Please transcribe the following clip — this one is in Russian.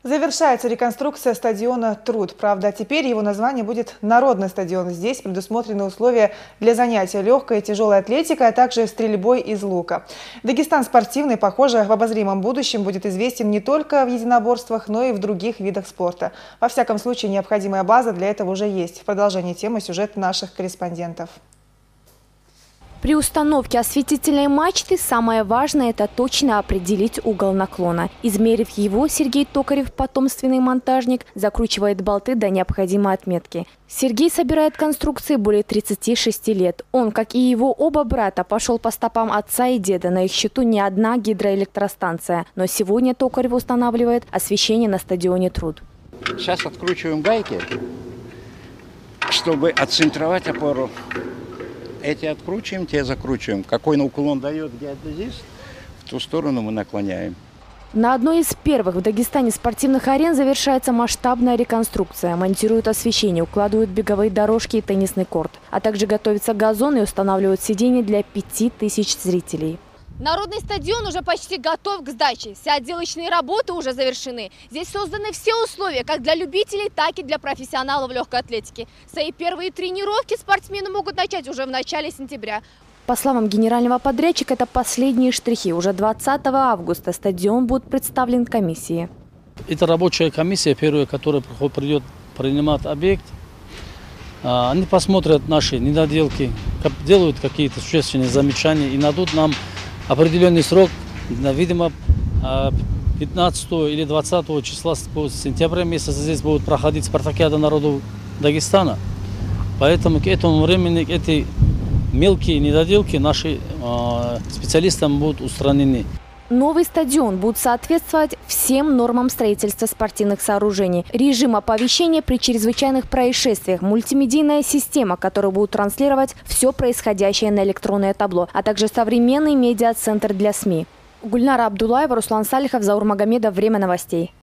Завершается реконструкция стадиона «Труд». Правда, теперь его название будет «Народный стадион». Здесь предусмотрены условия для занятия легкой и тяжелой атлетикой, а также стрельбой из лука. Дагестан спортивный, похоже, в обозримом будущем будет известен не только в единоборствах, но и в других видах спорта. Во всяком случае, необходимая база для этого уже есть. В продолжении темы сюжет наших корреспондентов. При установке осветительной мачты самое важное – это точно определить угол наклона. Измерив его, Сергей Токарев, потомственный монтажник, закручивает болты до необходимой отметки. Сергей собирает конструкции более 36 лет. Он, как и его оба брата, пошел по стопам отца и деда. На их счету не одна гидроэлектростанция. Но сегодня Токарев устанавливает освещение на стадионе «Труд». Сейчас откручиваем гайки, чтобы отцентровать опору. Эти откручиваем, те закручиваем. Какой уклон дает геодезист, в ту сторону мы наклоняем. На одной из первых в Дагестане спортивных арен завершается масштабная реконструкция. Монтируют освещение, укладывают беговые дорожки и теннисный корт. А также готовится газон и устанавливают сиденья для 5000 зрителей. Народный стадион уже почти готов к сдаче. Все отделочные работы уже завершены. Здесь созданы все условия, как для любителей, так и для профессионалов легкой атлетики. Свои первые тренировки спортсмены могут начать уже в начале сентября. По словам генерального подрядчика, это последние штрихи. Уже 20 августа стадион будет представлен комиссии. Это рабочая комиссия, первая, которая придет принимать объект. Они посмотрят наши недоделки, делают какие-то существенные замечания и дадут нам определенный срок, видимо, 15 или 20 числа сентября месяца здесь будут проходить спартакиада народов Дагестана. Поэтому к этому времени эти мелкие недоделки наши специалистам будут устранены. Новый стадион будет соответствовать всем нормам строительства спортивных сооружений. Режим оповещения при чрезвычайных происшествиях, мультимедийная система, которая будет транслировать все происходящее на электронное табло, а также современный медиа-центр для СМИ. Гульнара Абдуллаева, Руслан Салихов, Заур Магомедов. Время новостей.